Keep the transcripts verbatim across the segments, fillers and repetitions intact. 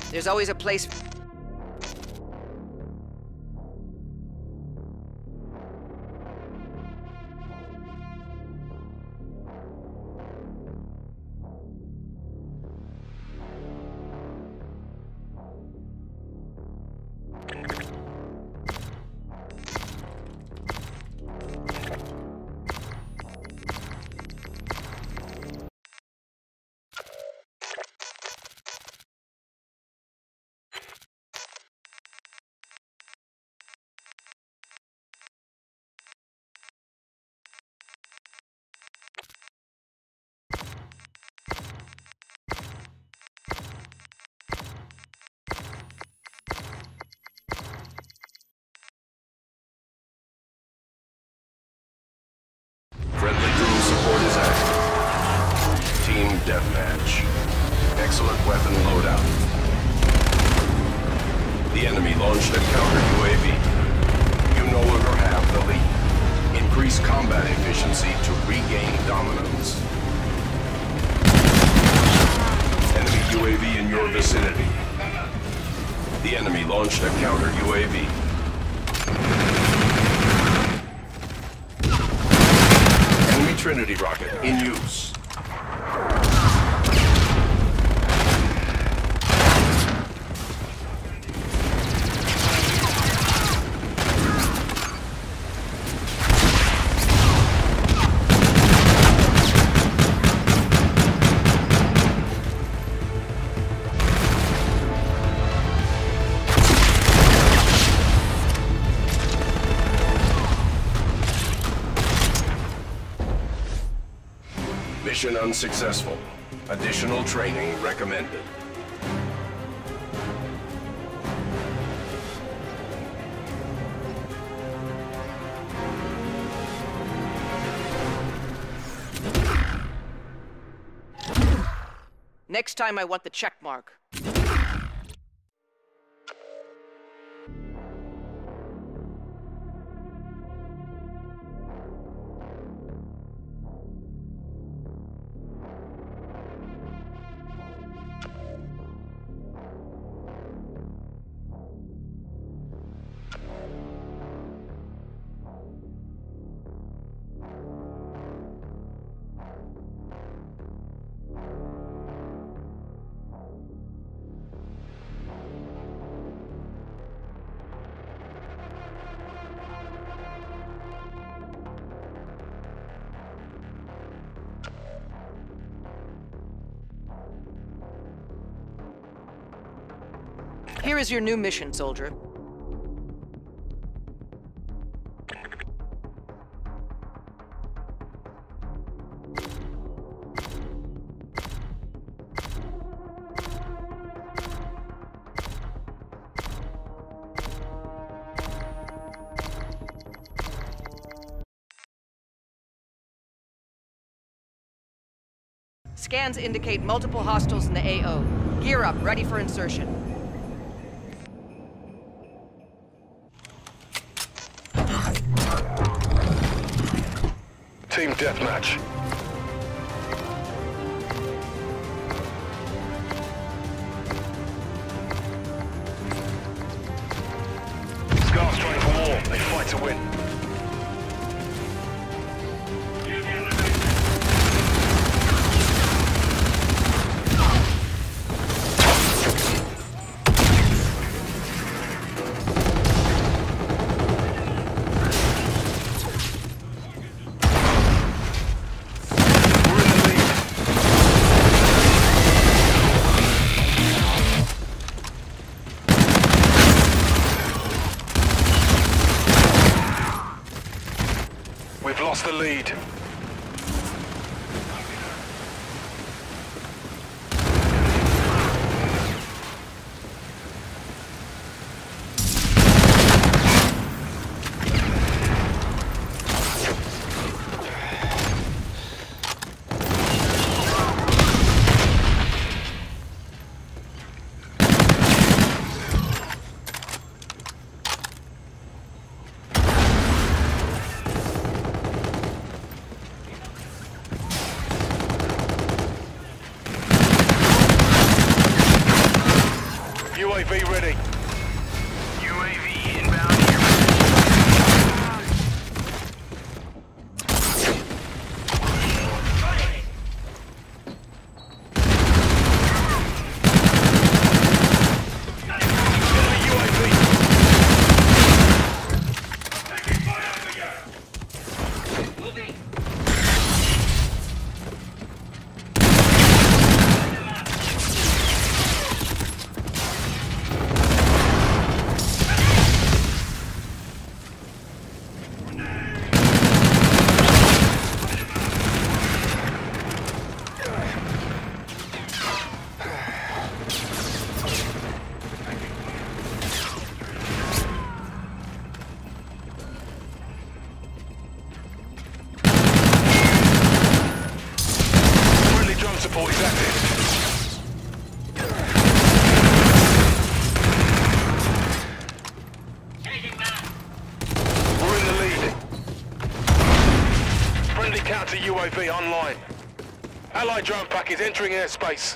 There's always a place... Friendly crew support is active. Team deathmatch. Excellent weapon loadout. The enemy launched a counter U A V. You no longer have the lead. Increase combat efficiency to regain dominance. Enemy U A V in your vicinity. The enemy launched a counter U A V. Enemy Trinity rocket in use. Mission unsuccessful. Additional training recommended. Next time I want the check mark. Here is your new mission, soldier. Scans indicate multiple hostiles in the A O. Gear up, ready for insertion. Team deathmatch. Scars training for war. They fight to win. V ready. U A V inbound here. Support is active. We're in the lead. Friendly counter U A V online. Allied drone pack is entering airspace.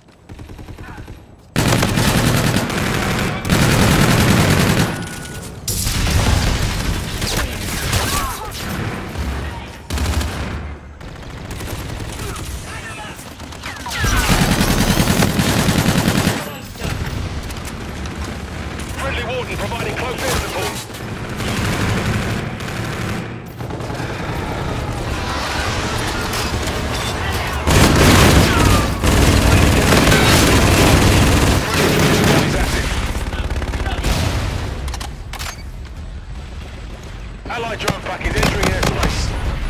Warden providing close air support. Allied drone pack is entering airspace.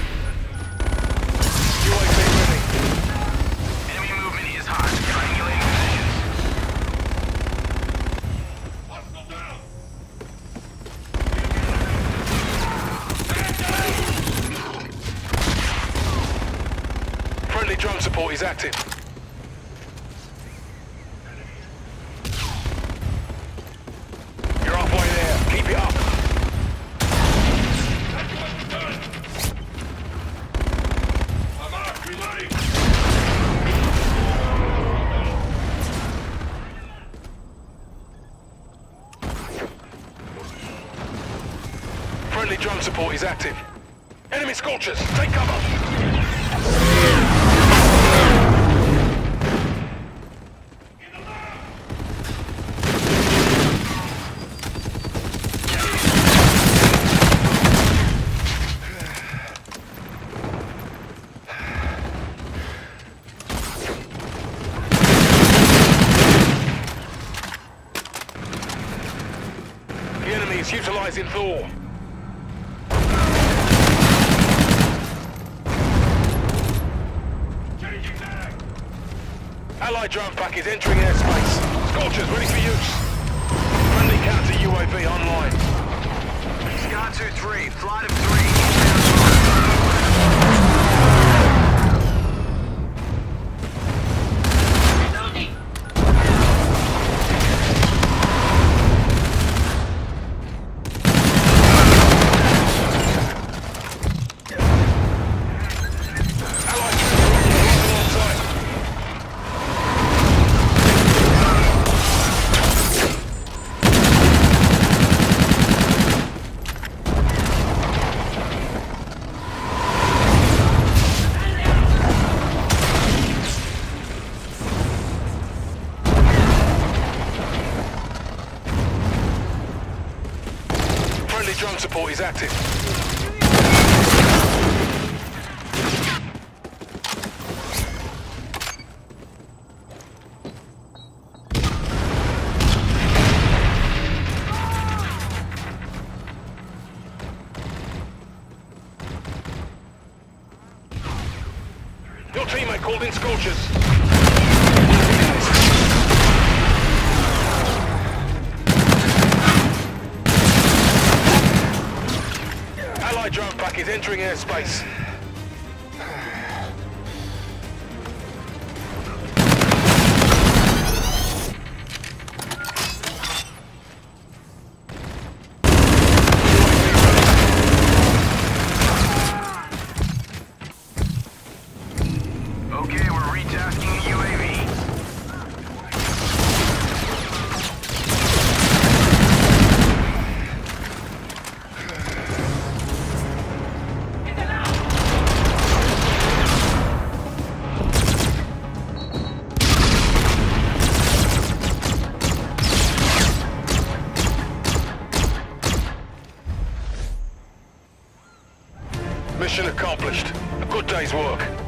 U A V ready. Enemy movement is hot. Triangulating positions. Friendly drone support is active. You're halfway there. Keep it up. Friendly drone support is active. Enemy Scorchers, take cover! The enemy is utilizing Thor. Allied drone pack is entering airspace. Scorchers ready for use. Friendly counter U A V online. Scott two three, flight of three. Friendly drone support is active. Your teammate called in Scorchers. Allied drone pack is entering airspace. Okay, we're retasking the U A V. work.